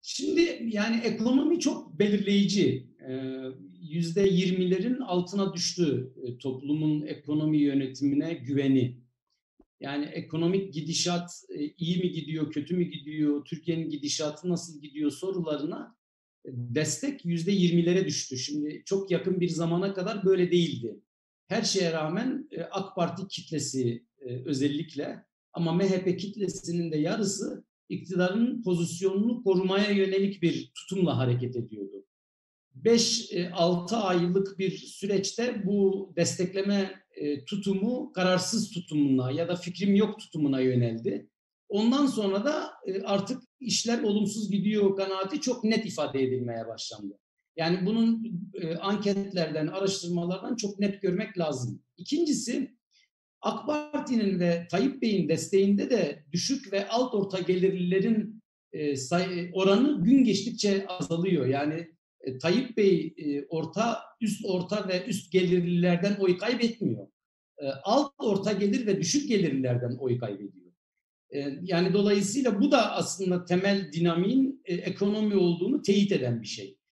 Şimdi yani ekonomi çok belirleyici. %20'lerin altına düştü toplumun ekonomi yönetimine güveni. Yani ekonomik gidişat iyi mi gidiyor, kötü mü gidiyor, Türkiye'nin gidişatı nasıl gidiyor sorularına destek %20'lere düştü. Şimdi çok yakın bir zamana kadar böyle değildi. Her şeye rağmen AK Parti kitlesi özellikle ama MHP kitlesinin de yarısı iktidarın pozisyonunu korumaya yönelik bir tutumla hareket ediyordu. 5-6 aylık bir süreçte bu destekleme tutumu kararsız tutumuna ya da fikrim yok tutumuna yöneldi. Ondan sonra da artık işler olumsuz gidiyor kanaati çok net ifade edilmeye başlandı. Yani bunun anketlerden, araştırmalardan çok net görmek lazım. İkincisi, AK Parti'nin ve Tayyip Bey'in desteğinde de düşük ve alt orta gelirlilerin oranı gün geçtikçe azalıyor. Yani Tayyip Bey üst orta ve üst gelirlilerden oy kaybetmiyor. Alt orta gelir ve düşük gelirlilerden oy kaybediyor. Yani dolayısıyla bu da aslında temel dinamiğin ekonomi olduğunu teyit eden bir şey.